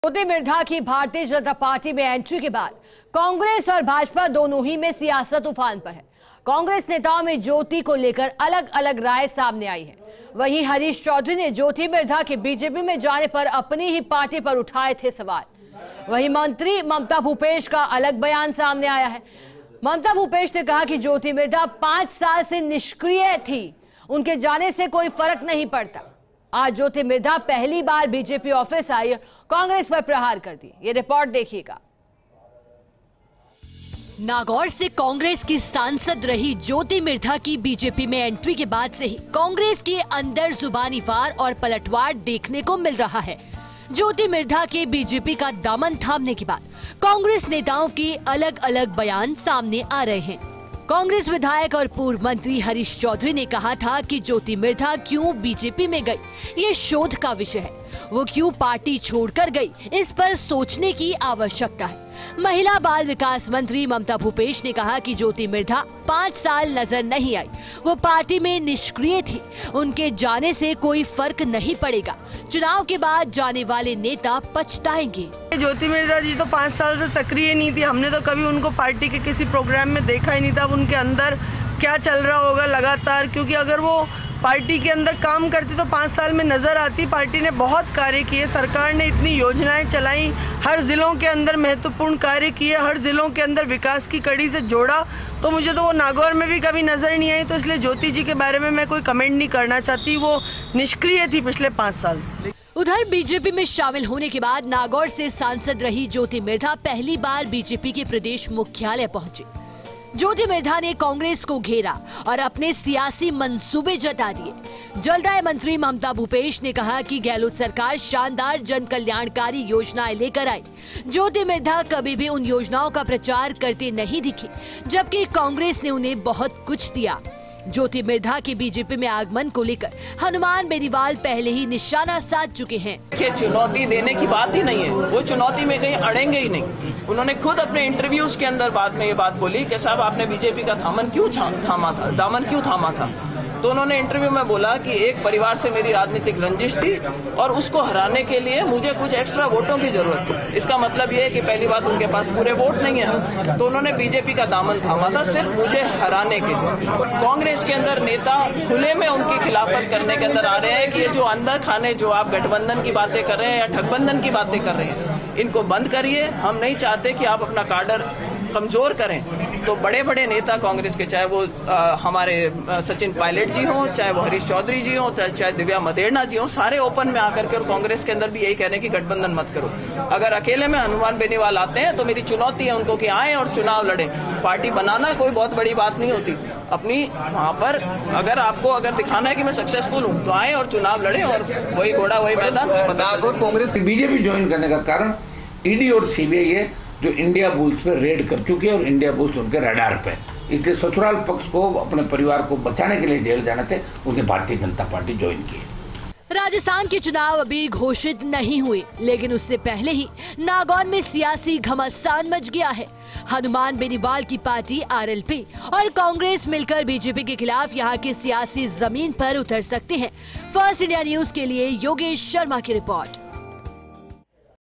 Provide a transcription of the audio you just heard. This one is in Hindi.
ज्योति मिर्धा की भारतीय जनता पार्टी में एंट्री के बाद कांग्रेस और भाजपा दोनों ही में सियासत उफान पर है। कांग्रेस नेताओं में ज्योति को लेकर अलग अलग राय सामने आई है। वहीं हरीश चौधरी ने ज्योति मिर्धा के बीजेपी में जाने पर अपनी ही पार्टी पर उठाए थे सवाल। वहीं मंत्री ममता भूपेश का अलग बयान सामने आया है। ममता भूपेश ने कहा कि ज्योति मिर्धा 5 साल से निष्क्रिय थी, उनके जाने से कोई फर्क नहीं पड़ता। आज ज्योति मिर्धा पहली बार बीजेपी ऑफिस आई, कांग्रेस पर प्रहार कर दी। ये रिपोर्ट देखिएगा। नागौर से कांग्रेस की सांसद रही ज्योति मिर्धा की बीजेपी में एंट्री के बाद से ही कांग्रेस के अंदर जुबानी वार और पलटवार देखने को मिल रहा है। ज्योति मिर्धा के बीजेपी का दामन थामने के बाद कांग्रेस नेताओं के अलग अलग बयान सामने आ रहे हैं। कांग्रेस विधायक और पूर्व मंत्री हरीश चौधरी ने कहा था कि ज्योति मिर्धा क्यों बीजेपी में गई, ये शोध का विषय है। वो क्यों पार्टी छोड़कर गई, इस पर सोचने की आवश्यकता है। महिला बाल विकास मंत्री ममता भूपेश ने कहा कि ज्योति मिर्धा 5 साल नजर नहीं आई, वो पार्टी में निष्क्रिय थी, उनके जाने से कोई फर्क नहीं पड़ेगा। चुनाव के बाद जाने वाले नेता पछताएंगे। ज्योति मिर्धा जी तो 5 साल से सक्रिय नहीं थी, हमने तो कभी उनको पार्टी के किसी प्रोग्राम में देखा ही नहीं था। उनके अंदर क्या चल रहा होगा लगातार, क्योंकि अगर वो पार्टी के अंदर काम करती तो 5 साल में नजर आती। पार्टी ने बहुत कार्य किए, सरकार ने इतनी योजनाएं चलाई, हर जिलों के अंदर महत्वपूर्ण कार्य किए, हर जिलों के अंदर विकास की कड़ी से जोड़ा। तो मुझे तो वो नागौर में भी कभी नजर नहीं आई, तो इसलिए ज्योति जी के बारे में मैं कोई कमेंट नहीं करना चाहती। वो निष्क्रिय थी पिछले 5 साल से। उधर बीजेपी में शामिल होने के बाद नागौर से सांसद रही ज्योति मिर्धा पहली बार बीजेपी के प्रदेश मुख्यालय पहुंची। ज्योति मिर्धा ने कांग्रेस को घेरा और अपने सियासी मंसूबे जता दिए। जलदाय मंत्री ममता भूपेश ने कहा कि गहलोत सरकार शानदार जन कल्याणकारी योजनाएं लेकर आई। ज्योति मिर्धा कभी भी उन योजनाओं का प्रचार करते नहीं दिखी, जबकि कांग्रेस ने उन्हें बहुत कुछ दिया। ज्योति मिर्धा के बीजेपी में आगमन को लेकर हनुमान बेनीवाल पहले ही निशाना साध चुके हैं। चुनौती देने की बात ही नहीं है, वो चुनौती में कहीं अड़ेंगे ही नहीं। उन्होंने खुद अपने इंटरव्यूज के अंदर बाद में ये बात बोली कि साहब आपने बीजेपी का दामन क्यों थामा था। तो उन्होंने इंटरव्यू में बोला कि एक परिवार से मेरी राजनीतिक रंजिश थी और उसको हराने के लिए मुझे कुछ एक्स्ट्रा वोटों की जरूरत थी। इसका मतलब ये है कि पहली बात उनके पास पूरे वोट नहीं है, तो उन्होंने बीजेपी का दामन थामा था सिर्फ मुझे हराने के लिए। कांग्रेस के अंदर नेता खुले में उनकी खिलाफत करने के अंदर आ रहे हैं कि ये जो अंदर खाने जो आप गठबंधन की बातें कर रहे हैं या ठगबंधन की बातें कर रहे हैं, इनको बंद करिए। हम नहीं चाहते कि आप अपना काडर कमजोर करें। तो बड़े बड़े नेता कांग्रेस के, चाहे वो हमारे सचिन पायलट जी हों, चाहे वो हरीश चौधरी जी हों, चाहे दिव्या मदेरणा जी हों, सारे ओपन में आकर के और कांग्रेस के अंदर भी यही कह रहे हैं कि गठबंधन मत करो। अगर अकेले में हनुमान बेनीवाल आते हैं तो मेरी चुनौती है उनको कि आए और चुनाव लड़े। पार्टी बनाना कोई बहुत बड़ी बात नहीं होती। अपनी वहाँ पर अगर दिखाना है कि मैं सक्सेसफुल हूँ तो आए और चुनाव लड़े, और वही घोड़ा वही मैदान। कांग्रेस बीजेपी ज्वाइन करने का कारण ईडी और सीबीआई है जो इंडिया बुल्स पे रेड कर चुके हैं और इंडिया बुल्स उनके रडार पे। इसलिए ससुराल पक्ष को अपने परिवार को बचाने के लिए जेल जाने से उसने भारतीय जनता पार्टी ज्वाइन की। राजस्थान के चुनाव अभी घोषित नहीं हुए, लेकिन उससे पहले ही नागौर में सियासी घमासान मच गया है। हनुमान बेनीवाल की पार्टी आरएलपी और कांग्रेस मिलकर बीजेपी के खिलाफ यहाँ की सियासी जमीन पर उतर सकते हैं। फर्स्ट इंडिया न्यूज के लिए योगेश शर्मा की रिपोर्ट।